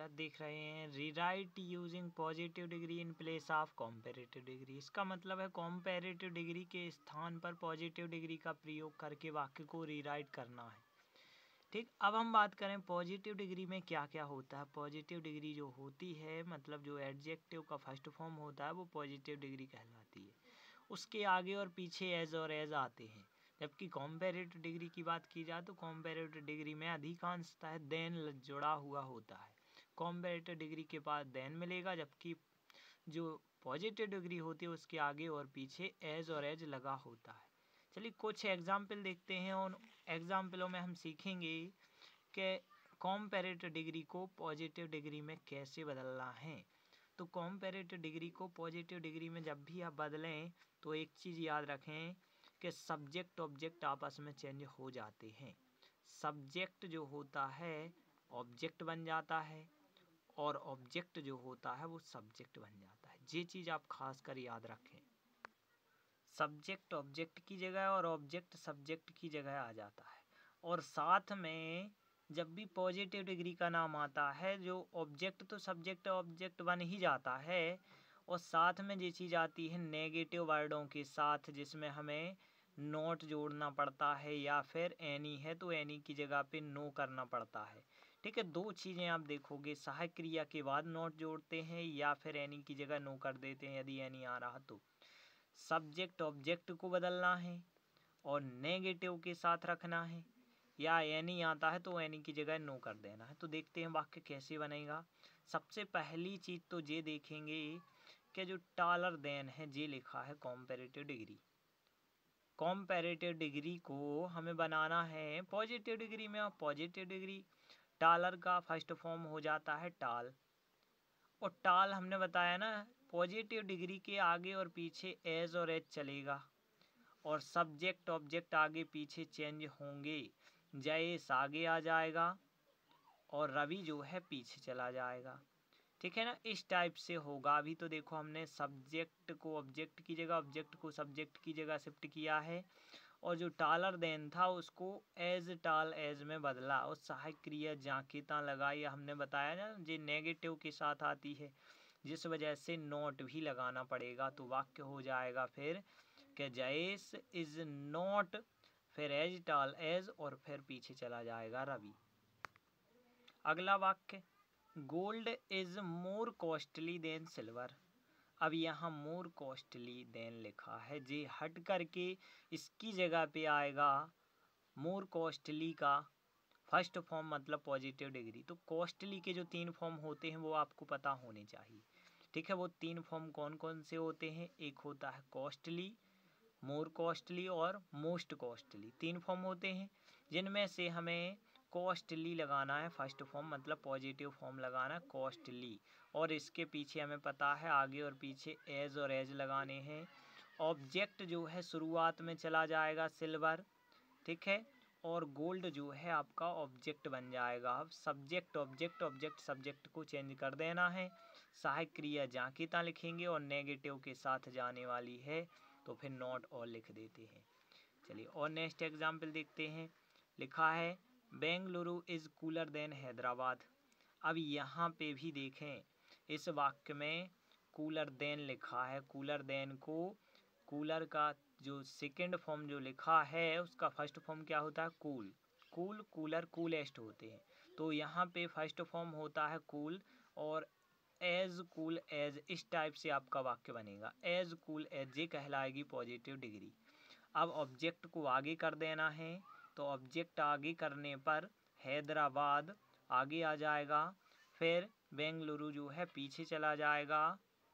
क्या देख रहे हैं, rewrite using positive degree in place of comparative degree. इसका मतलब है कॉम्पेरेटिव डिग्री के स्थान पर पॉजिटिव डिग्री का प्रयोग करके वाक्य को रीराइट करना है। ठीक, अब हम बात करें पॉजिटिव डिग्री में क्या क्या होता है। पॉजिटिव डिग्री जो होती है, मतलब जो एडजेक्टिव का फर्स्ट फॉर्म होता है वो पॉजिटिव डिग्री कहलाती है। उसके आगे और पीछे एज और एज आते हैं। जबकि कॉम्पेरेटिव डिग्री की बात की जाए तो कॉम्पेरेटिव डिग्री में अधिकांशतः देन जुड़ा हुआ होता है। कॉम्पेरेटिव डिग्री के पास देन मिलेगा, जबकि जो पॉजिटिव डिग्री होती है उसके आगे और पीछे एज और एज लगा होता है। चलिए कुछ एग्जाम्पल देखते हैं, उन एग्जाम्पलों में हम सीखेंगे कि कॉम्पेरेटिव डिग्री को पॉजिटिव डिग्री में कैसे बदलना है। तो कॉम्पेरेटिव डिग्री को पॉजिटिव डिग्री में जब भी आप बदलें तो एक चीज़ याद रखें कि सब्जेक्ट ऑब्जेक्ट आपस में चेंज हो जाते हैं। सब्जेक्ट जो होता है ऑब्जेक्ट बन जाता है और ऑब्जेक्ट जो होता है वो सब्जेक्ट बन जाता है। ये चीज़ आप खास कर याद रखें। सब्जेक्ट ऑब्जेक्ट की जगह और ऑब्जेक्ट सब्जेक्ट की जगह आ जाता है। और साथ में जब भी पॉजिटिव डिग्री का नाम आता है, जो ऑब्जेक्ट तो सब्जेक्ट ऑब्जेक्ट बन ही जाता है, और साथ में ये चीज़ आती है नेगेटिव वर्डों के साथ, जिसमें हमें नॉट जोड़ना पड़ता है, या फिर एनी है तो एनी की जगह पे नो करना पड़ता है। ठीक है, दो चीज़ें आप देखोगे, सहायक क्रिया के बाद नॉट जोड़ते हैं या फिर एनी की जगह नो कर देते हैं यदि एनी आ रहा तो। सब्जेक्ट ऑब्जेक्ट को बदलना है और नेगेटिव के साथ रखना है, या एनी आता है तो एनी की जगह नो कर देना है। तो देखते हैं वाक्य कैसे बनेगा। सबसे पहली चीज़ तो ये देखेंगे कि जो टालर देन है ये लिखा है कॉम्पेरेटिव डिग्री। कॉम्पेरेटिव डिग्री को हमें बनाना है पॉजिटिव डिग्री में, और पॉजिटिव डिग्री टालर का फर्स्ट फॉर्म हो जाता है टाल। और टाल हमने बताया ना, पॉजिटिव डिग्री के आगे और पीछे एज और एज चलेगा और सब्जेक्ट ऑब्जेक्ट आगे पीछे चेंज होंगे। जयेश आगे आ जाएगा और रवि जो है पीछे चला जाएगा। ठीक है ना, इस टाइप से होगा। अभी तो देखो हमने सब्जेक्ट को ऑब्जेक्ट की जगह, ऑब्जेक्ट को सब्जेक्ट की जगह शिफ्ट किया है, और जो टालर देन था उसको एज टाल एज में बदला, और सहायक क्रिया जाकिता लगाई। हमने बताया ना ये नेगेटिव के साथ आती है, जिस वजह से नॉट भी लगाना पड़ेगा। तो वाक्य हो जाएगा फिर कि जयेश इज नॉट, फिर एज टाल एज, और फिर पीछे चला जाएगा रवि। अगला वाक्य, gold is more costly than silver. अब यहाँ मोर कॉस्टली देन लिखा है, जे हट करके इसकी जगह पे आएगा मोर कॉस्टली का फर्स्ट फॉर्म, मतलब पॉजिटिव डिग्री। तो कॉस्टली के जो 3 फॉर्म होते हैं वो आपको पता होने चाहिए। ठीक है, वो 3 फॉर्म कौन कौन से होते हैं? एक होता है कॉस्टली, मोर कॉस्टली और मोस्ट कॉस्टली। 3 फॉर्म होते हैं, जिनमें से हमें कॉस्टली लगाना है फर्स्ट फॉर्म, मतलब पॉजिटिव फॉर्म लगाना है कॉस्टली, और इसके पीछे हमें पता है आगे और पीछे एज और एज लगाने हैं। ऑब्जेक्ट जो है शुरुआत में चला जाएगा सिल्वर, ठीक है, और गोल्ड जो है आपका ऑब्जेक्ट बन जाएगा। अब सब्जेक्ट ऑब्जेक्ट, ऑब्जेक्ट सब्जेक्ट को चेंज कर देना है। सहायक क्रिया जाकिता लिखेंगे और नेगेटिव के साथ जाने वाली है तो फिर नॉट और लिख देते हैं। चलिए और नेक्स्ट एग्जाम्पल देखते हैं। लिखा है Bengaluru is cooler than Hyderabad. अब यहाँ पे भी देखें, इस वाक्य में कूलर देन लिखा है। कूलर देन को, कूलर का जो सेकंड फॉर्म जो लिखा है उसका फर्स्ट फॉर्म क्या होता है? कूल। कूल, कूलर, कूलेस्ट होते हैं। तो यहाँ पे फर्स्ट फॉर्म होता है कूल, और एज कूल एज, इस टाइप से आपका वाक्य बनेगा। एज कूल एज ये कहलाएगी पॉजिटिव डिग्री। अब ऑब्जेक्ट को आगे कर देना है, तो ऑब्जेक्ट आगे करने पर हैदराबाद आगे आ जाएगा, फिर बेंगलुरु जो है पीछे चला जाएगा,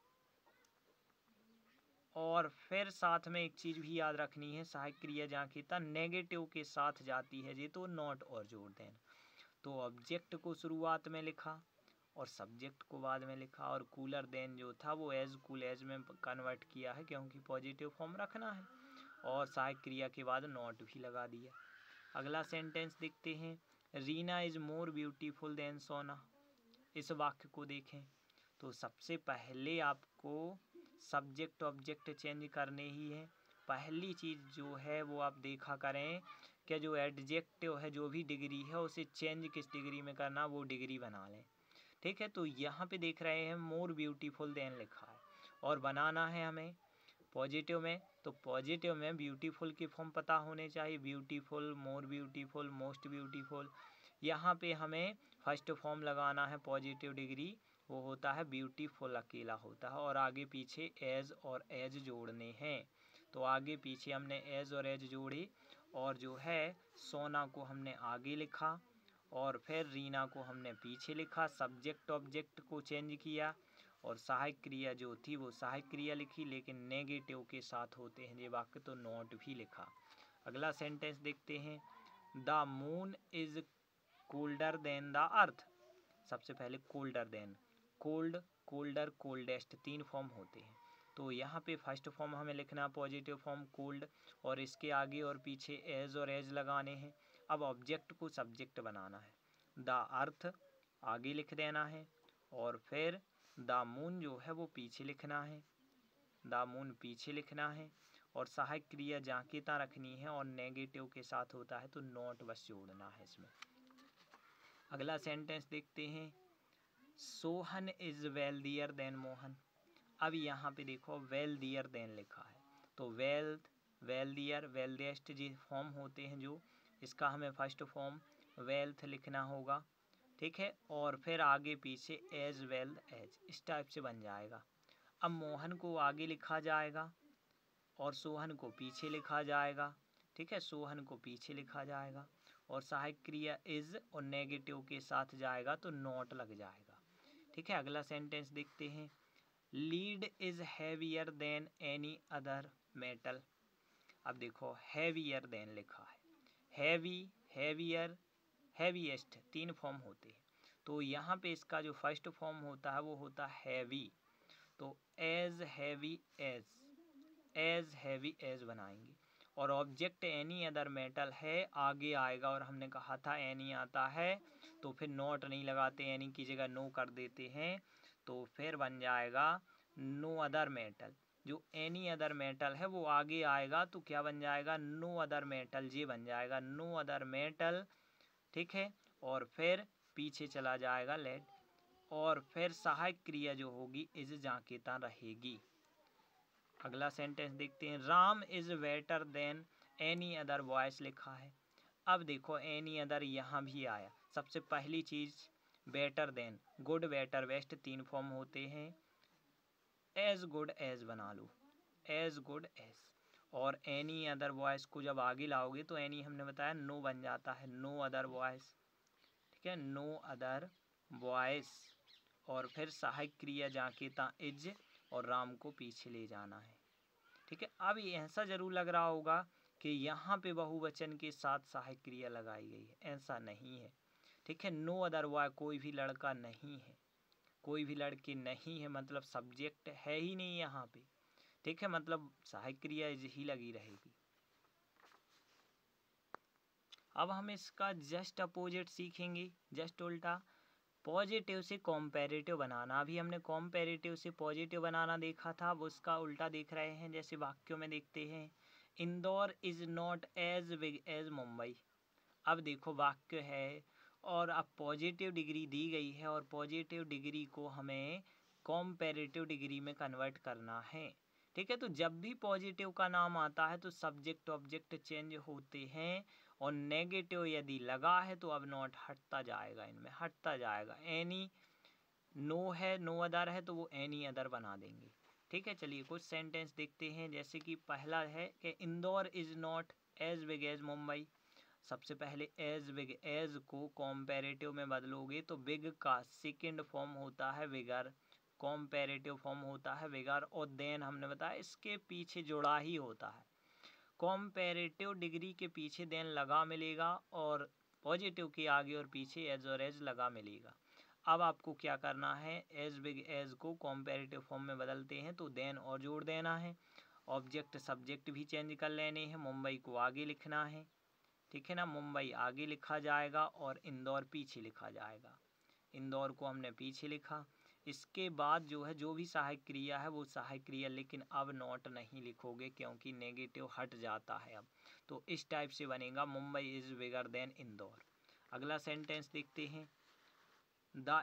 और फिर साथ में एक चीज़ भी याद रखनी है, सहायक क्रिया जाकिता नेगेटिव के साथ जाती है जी, तो नॉट और जोड़ देना। तो ऑब्जेक्ट को शुरुआत में लिखा और सब्जेक्ट को बाद में लिखा, और कूलर देन जो था वो एज कूल एज में कन्वर्ट किया है क्योंकि पॉजिटिव फॉर्म रखना है, और सहायक क्रिया के बाद नॉट भी लगा दिया। अगला सेंटेंस देखते हैं, Reena is more beautiful than Sona. इस वाक्य को देखें तो सबसे पहले आपको सब्जेक्ट ऑब्जेक्ट चेंज करने ही है। पहली चीज़ जो है वो आप देखा करें कि जो एडजेक्टिव है, जो भी डिग्री है, उसे चेंज किस डिग्री में करना, वो डिग्री बना लें। ठीक है, तो यहाँ पे देख रहे हैं मोर ब्यूटीफुल देन लिखा है और बनाना है हमें पॉजिटिव में। तो पॉजिटिव में ब्यूटीफुल की फॉर्म पता होने चाहिए, beautiful, more beautiful, most beautiful. यहाँ पे हमें फर्स्ट फॉर्म लगाना है पॉजिटिव डिग्री, वो होता है ब्यूटीफुल अकेला होता है और आगे पीछे एज और एज जोड़ने हैं। तो आगे पीछे हमने एज और एज जोड़ी और जो है सोना को हमने आगे लिखा और फिर रीना को हमने पीछे लिखा, सब्जेक्ट ऑब्जेक्ट को चेंज किया और सहायक क्रिया जो थी वो सहायक क्रिया लिखी, लेकिन नेगेटिव के साथ होते हैं ये वाक्य तो नॉट भी लिखा। अगला सेंटेंस देखते हैं, the moon is colder than the earth. सबसे पहले colder than, cold, colder, coldest, 3 form होते हैं। तो यहाँ पे फर्स्ट फॉर्म हमें लिखना पॉजिटिव फॉर्म कोल्ड और इसके आगे और पीछे एज और एज लगाने हैं। अब ऑब्जेक्ट को सब्जेक्ट बनाना है, द अर्थ आगे लिख देना है और फिर द मून जो है वो पीछे लिखना है, द मून पीछे लिखना है और सहायक क्रिया जांकेता रखनी है और नेगेटिव के साथ होता है तो नॉट बस जोड़ना है इसमें। अगला सेंटेंस देखते हैं, Sohan is wealthier than Mohan. अब यहाँ पे देखो वेल्दियर देन लिखा है तो वेल्थ, वेल्दियर, वेल्देस्ट जी फॉर्म होते हैं जो, इसका हमें फर्स्ट फॉर्म वेल्थ लिखना होगा। ठीक है, और फिर आगे पीछे एज वेल एज इस टाइप से बन जाएगा। अब मोहन को आगे लिखा जाएगा और सोहन को पीछे लिखा जाएगा। ठीक है, सोहन को पीछे लिखा जाएगा और सहायक क्रिया इज और नेगेटिव के साथ जाएगा तो नॉट लग जाएगा। ठीक है, अगला सेंटेंस देखते हैं, lead is heavier than any other metal. अब देखो हैवियर देन लिखा है, हैवी, हैवियर, हैवीएस्ट, 3 फॉर्म होते हैं। तो यहाँ पे इसका जो फर्स्ट फॉर्म होता है वो होता है हैवी, तो as heavy as, as heavy as बनाएंगे और ऑब्जेक्ट एनी अदर मेटल है आगे आएगा और हमने कहा था एनी आता है तो फिर नॉट नहीं लगाते, एनी की जगह नो कर देते हैं तो फिर बन जाएगा नो अदर मेटल। जो एनी अदर मेटल है वो आगे आएगा तो क्या बन जाएगा, नो अदर मेटल, ये बन जाएगा नो अदर मेटल। ठीक है, और फिर पीछे चला जाएगा लेट और फिर सहायक क्रिया जो होगी इज जांकेता रहेगी। अगला सेंटेंस देखते हैं, Ram is better than any other voice लिखा है। अब देखो एनी अदर यहाँ भी आया, सबसे पहली चीज better than, good, better, best, 3 form होते हैं। एज गुड एज बना लो, एज गुड एज, और एनी अदर वॉइस को जब आगे लाओगे तो एनी हमने बताया नो बन जाता है, नो अदर वॉइस। ठीक है, नो अदर वॉइस और फिर सहायक क्रिया जांकेता इज और राम को पीछे ले जाना है। ठीक है, अब ऐसा जरूर लग रहा होगा कि यहाँ पे बहुवचन के साथ सहायक क्रिया लगाई गई है, ऐसा नहीं है। ठीक है, नो अदर वॉय, कोई भी लड़का नहीं है, कोई भी लड़की नहीं है, मतलब सब्जेक्ट है ही नहीं यहाँ पे। ठीक है, मतलब सहायक क्रिया इज ही लगी रहेगी। अब हम इसका जस्ट अपोजिट सीखेंगे, जस्ट उल्टा, पॉजिटिव से कॉम्पेरेटिव बनाना। अभी हमने कॉम्पेरेटिव से पॉजिटिव बनाना देखा था, अब उसका उल्टा देख रहे हैं। जैसे वाक्यों में देखते हैं, Indore is not as big as Mumbai. अब देखो वाक्य है और अब पॉजिटिव डिग्री दी गई है और पॉजिटिव डिग्री को हमें कॉम्पेरेटिव डिग्री में कन्वर्ट करना है। ठीक है, तो जब भी पॉजिटिव का नाम आता है तो सब्जेक्ट ऑब्जेक्ट चेंज होते हैं और नेगेटिव यदि लगा है तो अब नॉट हटता जाएगा, इनमें हटता जाएगा। एनी नो है, नो अदर है तो वो एनी अदर बना देंगे। ठीक है, चलिए कुछ सेंटेंस देखते हैं। जैसे कि पहला है कि Indore is not as big as Mumbai. सबसे पहले एज बिग एज को कॉम्पेरेटिव में बदलोगे तो बिग का सेकेंड फॉर्म होता है बिगर, कॉम्पेरेटिव फॉर्म होता है बिगर और देन हमने बताया इसके पीछे जुड़ा ही होता है। कॉम्पेरेटिव डिग्री के पीछे देन लगा मिलेगा और पॉजिटिव के आगे और पीछे एज और एज लगा मिलेगा। अब आपको क्या करना है, एज बिग एज को कॉम्पेरेटिव फॉर्म में बदलते हैं तो देन और जोड़ देना है, ऑब्जेक्ट सब्जेक्ट भी चेंज कर लेने हैं, मुंबई को आगे लिखना है। ठीक है ना, मुंबई आगे लिखा जाएगा और इंदौर पीछे लिखा जाएगा। इंदौर को हमने पीछे लिखा। इसके बाद जो है जो भी सहायक क्रिया है वो सहायक क्रिया, लेकिन अब नॉट नहीं लिखोगे क्योंकि नेगेटिव हट जाता है अब। तो इस टाइप से बनेगा, Mumbai is bigger than Indore. अगला सेंटेंस देखते हैं, द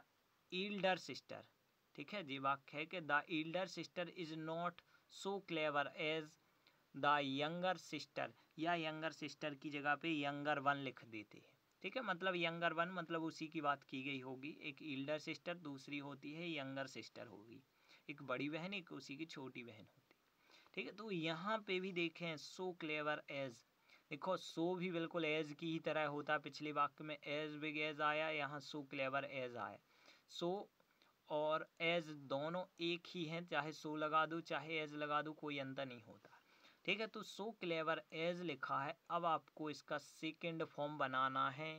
एल्डर सिस्टर, ठीक है, ये वाक्य है कि the elder sister is not so clever as the younger sister, या यंगर सिस्टर की जगह पे यंगर वन लिख देते हैं, ठीक है। मतलब यंगर वन मतलब उसी की बात की गई होगी, एक एल्डर सिस्टर, दूसरी होती है यंगर सिस्टर होगी, एक बड़ी बहन एक उसी की छोटी बहन होती, ठीक है। तो यहाँ पे भी देखें सो क्लेवर एज, देखो सो भी बिल्कुल एज की ही तरह होता, पिछले वाक्य में एज बिग एज आया, यहाँ सो क्लेवर एज आया। सो और एज दोनों एक ही हैं, चाहे सो लगा दो चाहे एज लगा दो, कोई अंतर नहीं होता, ठीक है। तो सो क्लेवर एज लिखा है, अब आपको इसका सेकंड फॉर्म बनाना है।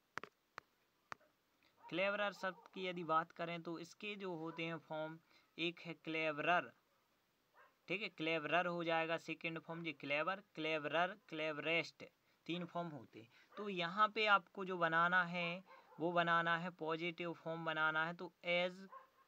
क्लेवरर शब्द की यदि बात करें तो इसके जो होते हैं फॉर्म, एक है क्लेवरर, ठीक है, क्लेवरर हो जाएगा सेकंड फॉर्म, जी क्लेवर, क्लेवरर, क्लेवरेस्ट, तीन फॉर्म होते। तो यहाँ पे आपको जो बनाना है वो बनाना है पॉजिटिव फॉर्म बनाना है, तो एज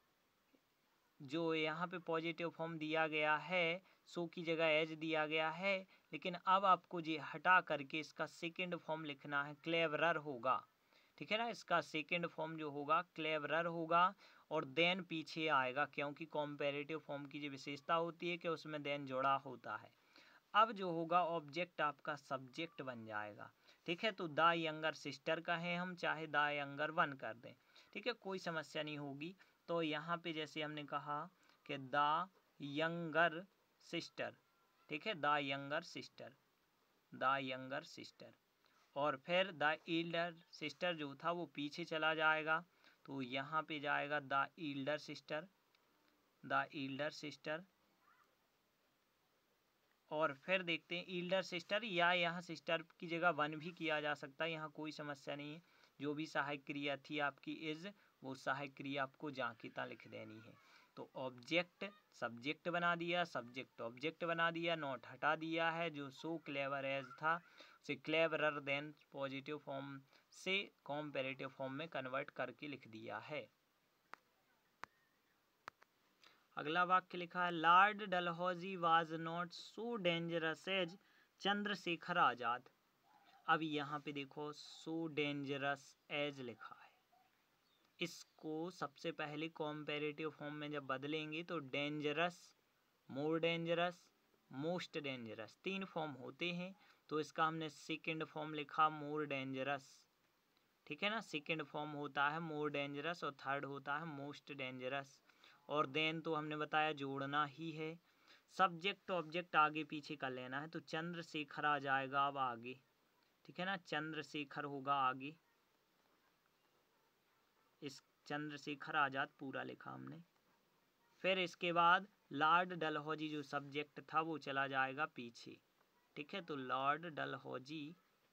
जो यहाँ पे पॉजिटिव फॉर्म दिया गया है, सो की जगह एज दिया गया है, लेकिन अब आपको ये हटा करके इसका सेकंड फॉर्म लिखना है, क्लेवरर होगा, ठीक है ना। इसका सेकंड फॉर्म जो होगा क्लेवरर होगा, और देन पीछे आएगा, क्योंकि कॉम्पेरेटिव फॉर्म की जो विशेषता होती है कि उसमें देन जोड़ा होता है। अब जो होगा ऑब्जेक्ट आपका सब्जेक्ट बन जाएगा, ठीक है। तो द यंगर सिस्टर कहें हम, चाहे द यंगर वन कर दें, ठीक है, कोई समस्या नहीं होगी। तो यहाँ पे जैसे हमने कहा कि द यंगर सिस्टर, ठीक है, the younger sister, the younger sister, और फिर द एल्डर सिस्टर जो था वो पीछे चला जाएगा, तो यहाँ पे जाएगा the elder sister, the elder sister, और फिर देखते हैं एल्डर सिस्टर, या यहाँ सिस्टर की जगह वन भी किया जा सकता है, यहाँ कोई समस्या नहीं है। जो भी सहायक क्रिया थी आपकी इज, वो सहायक क्रिया आपको जांकिता लिख देनी है। तो ऑब्जेक्ट सब्जेक्ट बना दिया, सब्जेक्ट ऑब्जेक्ट बना दिया, नॉट हटा दिया है, जो सो क्लेवर एज था उसे क्लेवरर देन पॉजिटिव फॉर्म से कॉम्पेरेटिव फॉर्म में कन्वर्ट करके लिख दिया है। अगला वाक्य लिखा है, lord Dalhousie was not so dangerous as Chandrashekhar Azad. अब यहाँ पे देखो सो डेंजरस एज लिखा है, इसको सबसे पहले कॉम्पेरेटिव फॉर्म में जब बदलेंगे तो dangerous, more dangerous, most dangerous, तीन फॉर्म होते हैं। तो इसका हमने सेकंड फॉर्म लिखा मोर डेंजरस, ठीक है ना, सेकंड फॉर्म होता है मोर डेंजरस और थर्ड होता है मोस्ट डेंजरस, और देन तो हमने बताया जोड़ना ही है। सब्जेक्ट ऑब्जेक्ट आगे पीछे कर लेना है, तो चंद्रशेखर आ जाएगा अब आगे, ठीक है ना, चंद्रशेखर होगा आगे, इस चंद्रशेखर आजाद पूरा लिखा हमने। फिर इसके बाद लॉर्ड डलहौजी जो सब्जेक्ट था वो चला जाएगा पीछे, ठीक है। तो लॉर्ड डलहौजी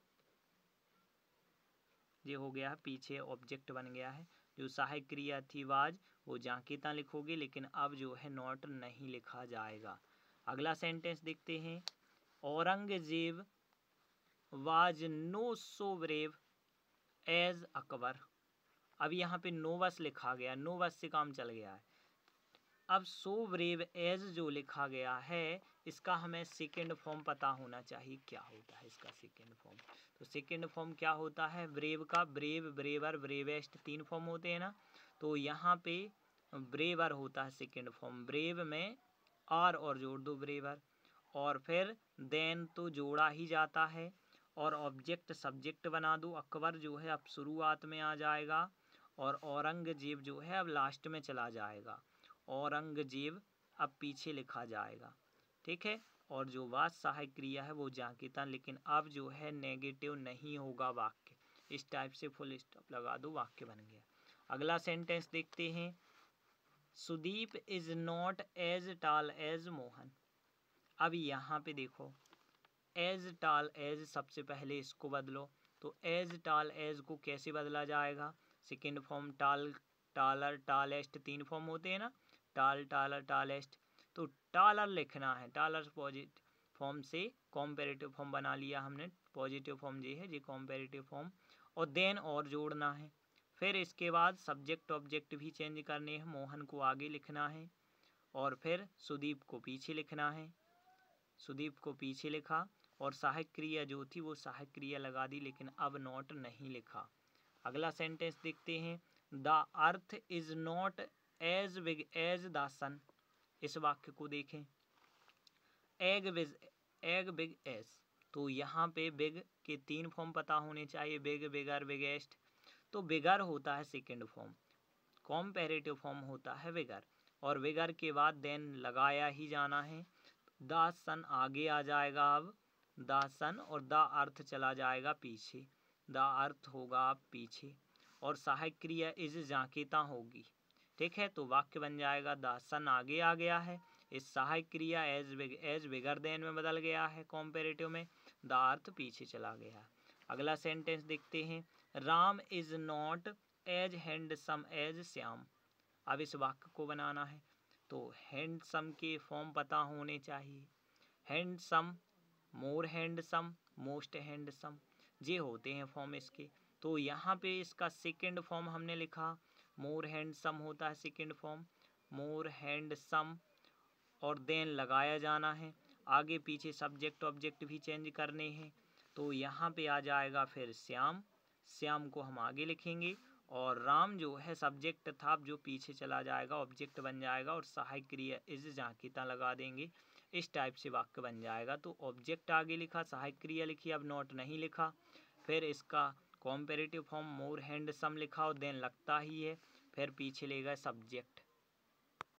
ये हो गया है पीछे, ऑब्जेक्ट बन गया है। जो सहायक क्रिया थी वाज, वो जांकिता लिखोगे, लेकिन अब जो है नॉट नहीं लिखा जाएगा। अगला सेंटेंस देखते हैं, Aurangzeb was no so brave as Akbar. अब यहाँ पे नो बस लिखा गया, नो बस से काम चल गया है। अब सो ब्रेव एज जो लिखा गया है, इसका हमें सेकेंड फॉर्म पता होना चाहिए, क्या होता है इसका सेकेंड फॉर्म। तो सेकेंड फॉर्म क्या होता है ब्रेव का, ब्रेव, ब्रेवर, ब्रेवेस्ट, तीन फॉर्म होते हैं ना। तो यहाँ पे ब्रेवर होता है सेकेंड फॉर्म, ब्रेव में आर और जोड़ दो ब्रेवर, और फिर देन तो जोड़ा ही जाता है, और ऑब्जेक्ट सब्जेक्ट बना दो, अकबर जो है अब शुरुआत में आ जाएगा, और औरंगजेब जो है अब लास्ट में चला जाएगा, औरंगजेब अब पीछे लिखा जाएगा, ठीक है। और जो वाच सहायक क्रिया है वो जांकिता, लेकिन अब जो है नेगेटिव नहीं होगा वाक्य, इस टाइप से फुल स्टॉप लगा दो, वाक्य बन गया। अगला सेंटेंस देखते हैं, Sudeep is not as tall as Mohan. अब यहाँ पे देखो एज टॉल एज, सबसे पहले इसको बदलो, तो एज टॉल एज को कैसे बदला जाएगा, second form tall, taller, tallest, तीन फॉर्म होते हैं ना, टॉल, टॉलर, टॉलेस्ट। तो टॉलर लिखना है, टॉलर पॉजिटिव फॉर्म से कॉम्पेरेटिव फॉर्म बना लिया हमने, पॉजिटिव फॉर्म ये है जी कॉम्पेरेटिव फॉर्म, और देन और जोड़ना है। फिर इसके बाद सब्जेक्ट ऑब्जेक्ट भी चेंज करने हैं, मोहन को आगे लिखना है, और फिर सुदीप को पीछे लिखना है, सुदीप को पीछे लिखा, और सहायक क्रिया जो थी वो सहायक क्रिया लगा दी, लेकिन अब नॉट नहीं लिखा। अगला सेंटेंस देखते हैं, the earth is not as big as the sun. इस वाक्य को देखें, एग बिग एज, तो यहाँ पे बिग के 3 फॉर्म पता होने चाहिए, बिग, बिगर, बिगेस्ट। तो बिगर होता है सेकेंड फॉर्म, कॉम्पेरेटिव फॉर्म होता है विगर, और विगर के बाद देन लगाया ही जाना है। द सन आगे आ जाएगा, अब द सन, और द अर्थ चला जाएगा पीछे, द अर्थ होगा अब पीछे, और सहायक क्रिया इज जाकेता होगी। ठीक है, तो वाक्य बन जाएगा द सन आगे आ गया है, इस सहायक क्रिया एज बिगर देन में बदल गया है कॉम्पेरेटिव में, द अर्थ पीछे चला गया। अगला सेंटेंस देखते हैं, Ram is not as handsome as Shyam. अब इस वाक्य को बनाना है, तो हैंडसम के फॉर्म पता होने चाहिए, handsome, more handsome, most handsome, ये होते हैं फॉर्म इसके। तो यहाँ पे इसका सेकंड फॉर्म हमने लिखा, मोर हैंडसम होता है सेकंड फॉर्म, मोर हैंडसम, और देन लगाया जाना है, आगे पीछे सब्जेक्ट ऑब्जेक्ट भी चेंज करने हैं। तो यहाँ पे आ जाएगा फिर श्याम, श्याम को हम आगे लिखेंगे, और राम जो है सब्जेक्ट था, जो पीछे चला जाएगा, ऑब्जेक्ट बन जाएगा, और सहायक क्रिया इज जाकिता लगा देंगे। इस टाइप से वाक्य बन जाएगा। तो ऑब्जेक्ट आगे लिखा, सहायक क्रिया लिखी, अब नॉट नहीं लिखा, फिर इसका कॉम्पेरेटिव फॉर्म मोर हैंडसम लिखा, और देन लगता ही है, फिर पीछे ले गए सब्जेक्ट,